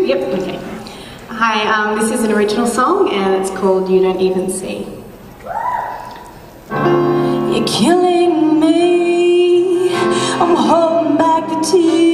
Yep, okay. Hi, this is an original song and it's called You Don't Even See. You're killing me, I'm holding back the tears.